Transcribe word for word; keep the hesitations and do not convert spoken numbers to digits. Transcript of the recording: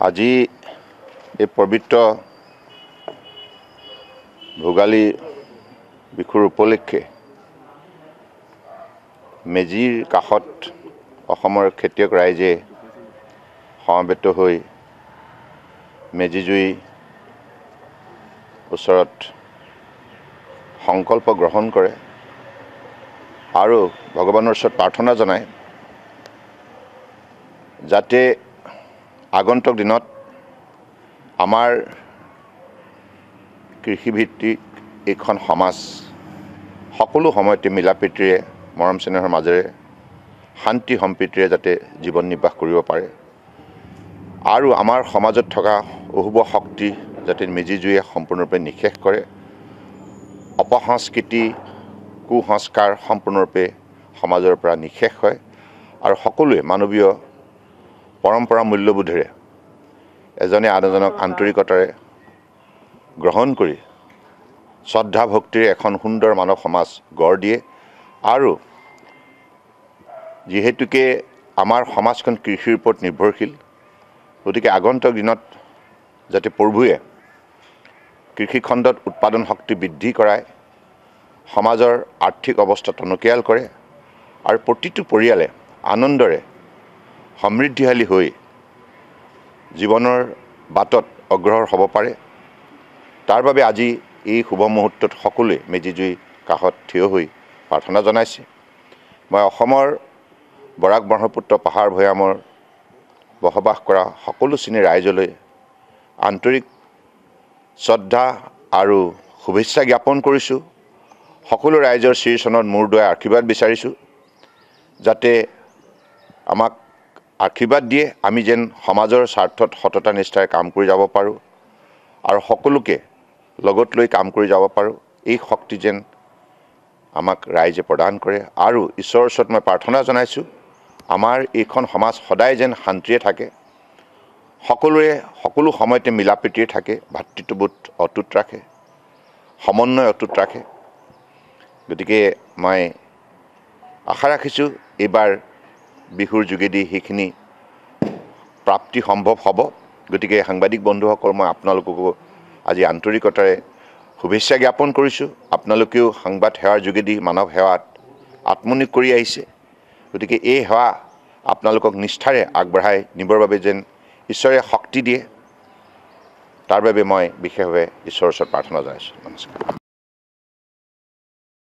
আজি এই পবিত্ৰ ভোগালী বিহুৰ উপলক্ষে মেজিৰ কাষত অসমৰ খেতিয়ক ৰাইজে সমবেত হৈ মেজি জুই ওচৰত সংকল্প গ্ৰহণ কৰে আৰু ভগৱানৰ ওচৰত প্ৰাৰ্থনা জনায় যাতে আগন্তুক দিনত আমাৰ কৃষিভিত্তিক এইখন সমাজ সকলো সময়তে মিলাপ্ৰীতিৰে মৰম চেনেহৰ মাজেৰে শান্তি সম্প্ৰীতিৰে যাতে জীৱন নিৰ্বাহ কৰিব পাৰে আৰু আমাৰ সমাজত থকা অশুভ শক্তি যাতে মেজি জুয়ে সম্পূৰ্ণৰূপে নিশেষ কৰে অপসংস্কৃতি কুসংস্কাৰ সম্পূৰ্ণৰূপে সমাজৰ পৰা নিশেষ হয় আৰু সকলোৱে মানৱীয় পৰম্পৰা মূল্যবোধেৰে এজনে আনজনক আন্তৰিকতাৰে গ্ৰহণ কৰি শ্ৰদ্ধা ভক্তিৰে এখন সুন্দৰ মানৱ সমাজ গঢ় দিয়ে আৰু যিহেতুকে আমাৰ সমাজখন কৃষিৰ ওপৰত নিৰ্ভৰশীল গতিকে আগন্তুক দিনত যাতে প্ৰভুৱে কৃষিখণ্ডত উৎপাদন শক্তি বৃদ্ধি কৰায় সমাজৰ আৰ্থিক অৱস্থা টনকিয়াল কৰে আৰু প্ৰতিটো পৰিয়ালে আনন্দৰে সমৃদ্ধিশালী হৈ জীৱনৰ বাটত অগ্ৰসৰ হ'ব পাৰে তাৰ বাবে আজি এই শুভ মুহূৰ্তত সকলোৱে মেজি জুই কাষত থিয় হৈ প্ৰাৰ্থনা জনাইছে মই অসমৰ বৰাক ব্ৰহ্মপুত্ৰ পাহাৰ ভৈয়ামৰ বসবাস কৰা সকলো শ্ৰেণীৰ ৰাইজলৈ আন্তৰিক শ্ৰদ্ধা আৰু শুভেচ্ছা জ্ঞাপন কৰিছোঁ সকলো ৰাইজৰ শ্ৰীচৰণত মূৰ দুৱাই আশীৰ্বাদ বিচাৰিছোঁ যাতে আমাক আশীৰ্বাদ দিয়ে আমি যেন সমাজৰ স্বাৰ্থত সততা নিষ্ঠাৰে কাম কৰি যাব পাৰোঁ আৰু সকলোকে লগত লৈ কাম কৰি যাব পাৰোঁ এই শক্তি যেন আমাক ৰাইজে প্ৰদান কৰে আৰু ঈশ্বৰৰ ওচৰত মই প্ৰাৰ্থনা জনাইছোঁ আমাৰ এইখন সমাজ সদায় যেন শান্তিৰে থাকে সকলোৰে সকলো সময়তে মিলাপ্ৰীতিৰে থাকে ভাতৃত্ববোধ অটুট ৰাখে সমন্বয় অটুট ৰাখে গতিকে মই আশা ৰাখিছোঁ এইবাৰ বিহুৰ যোগেদি সেইখিনি প্ৰাপ্তি সম্ভৱ হ'ব গতিকে সাংবাদিক বন্ধুসকল মই আপোনালোককো আজি আন্তৰিকতাৰে শুভেচ্ছা জ্ঞাপন কৰিছোঁ আপোনালোকেও সংবাদ সেৱাৰ যোগেদি মানৱ সেৱাত আত্মনিয়োগ কৰি আহিছে গতিকে এই সেৱা আপোনালোকক নিষ্ঠাৰে আগবঢ়াই নিবৰ বাবে যেন ঈশ্বৰে শক্তি দিয়ে তাৰ বাবে মই বিশেষভাৱে ঈশ্বৰৰ ওচৰত প্ৰাৰ্থনা জনাইছোঁ নমস্কাৰ।